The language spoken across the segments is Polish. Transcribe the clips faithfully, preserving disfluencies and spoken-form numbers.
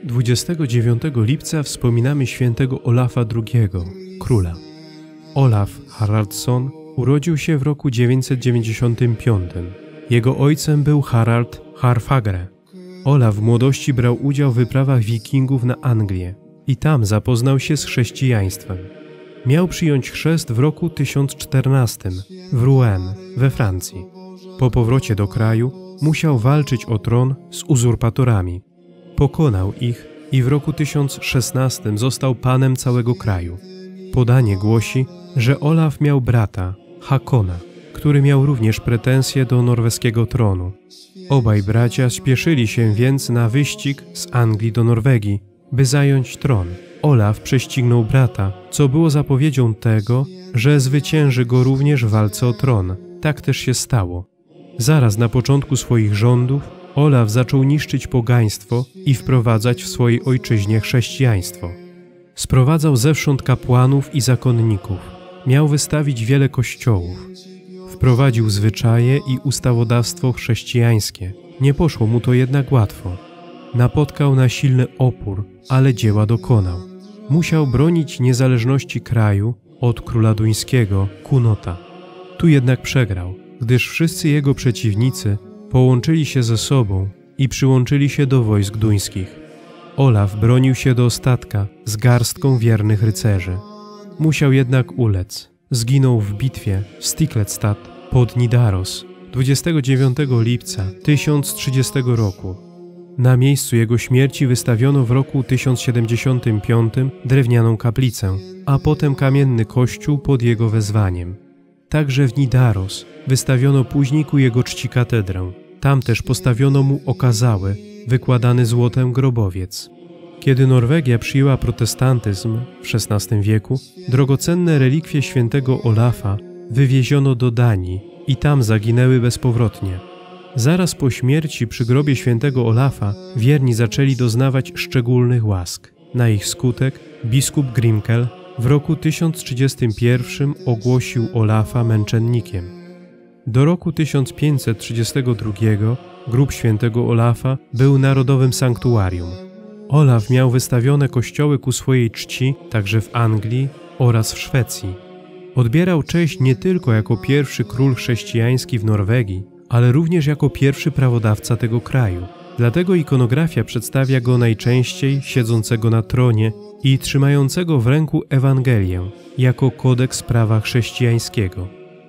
dwudziestego dziewiątego lipca wspominamy świętego Olafa drugiego, króla. Olaf Haraldsson urodził się w roku dziewięćset dziewięćdziesiątym piątym. Jego ojcem był Harald Harfagre. Olaf w młodości brał udział w wyprawach wikingów na Anglię i tam zapoznał się z chrześcijaństwem. Miał przyjąć chrzest w roku tysiąc czternastym w Rouen we Francji. Po powrocie do kraju musiał walczyć o tron z uzurpatorami. Pokonał ich i w roku tysiąc szesnastym został panem całego kraju. Podanie głosi, że Olaf miał brata, Hakona, który miał również pretensje do norweskiego tronu. Obaj bracia spieszyli się więc na wyścig z Anglii do Norwegii, by zająć tron. Olaf prześcignął brata, co było zapowiedzią tego, że zwycięży go również w walce o tron. Tak też się stało. Zaraz na początku swoich rządów Olaf zaczął niszczyć pogaństwo i wprowadzać w swojej ojczyźnie chrześcijaństwo. Sprowadzał zewsząd kapłanów i zakonników. Miał wystawić wiele kościołów. Wprowadził zwyczaje i ustawodawstwo chrześcijańskie. Nie poszło mu to jednak łatwo. Napotkał na silny opór, ale dzieła dokonał. Musiał bronić niezależności kraju od króla duńskiego, Kunota. Tu jednak przegrał, gdyż wszyscy jego przeciwnicy połączyli się ze sobą i przyłączyli się do wojsk duńskich. Olaf bronił się do ostatka z garstką wiernych rycerzy. Musiał jednak ulec. Zginął w bitwie w Stiklestad pod Nidaros dwudziestego dziewiątego lipca tysiąc trzydziestego roku. Na miejscu jego śmierci wystawiono w roku tysiąc siedemdziesiątym piątym drewnianą kaplicę, a potem kamienny kościół pod jego wezwaniem. Także w Nidaros wystawiono później ku jego czci katedrę. Tam też postawiono mu okazały, wykładany złotem grobowiec. Kiedy Norwegia przyjęła protestantyzm w szesnastym wieku, drogocenne relikwie świętego Olafa wywieziono do Danii i tam zaginęły bezpowrotnie. Zaraz po śmierci przy grobie świętego Olafa wierni zaczęli doznawać szczególnych łask. Na ich skutek biskup Grimkel w roku tysiąc trzydziestym pierwszym ogłosił Olafa męczennikiem. Do roku tysiąc pięćset trzydziestego drugiego grób świętego Olafa był narodowym sanktuarium. Olaf miał wystawione kościoły ku swojej czci także w Anglii oraz w Szwecji. Odbierał cześć nie tylko jako pierwszy król chrześcijański w Norwegii, ale również jako pierwszy prawodawca tego kraju. Dlatego ikonografia przedstawia go najczęściej siedzącego na tronie i trzymającego w ręku Ewangelię jako kodeks prawa chrześcijańskiego.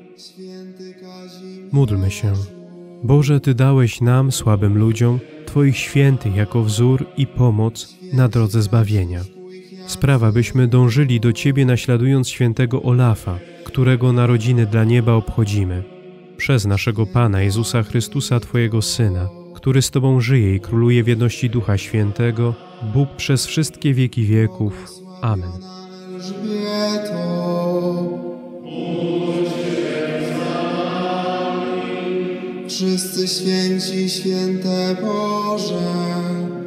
Módlmy się. Boże, Ty dałeś nam, słabym ludziom, Twoich świętych jako wzór i pomoc na drodze zbawienia. Sprawa, byśmy dążyli do Ciebie naśladując świętego Olafa, którego narodziny dla nieba obchodzimy. Przez naszego Pana Jezusa Chrystusa, Twojego Syna, który z Tobą żyje i króluje w jedności Ducha Świętego, Bóg przez wszystkie wieki wieków. Amen. Wszyscy święci, święte Boże,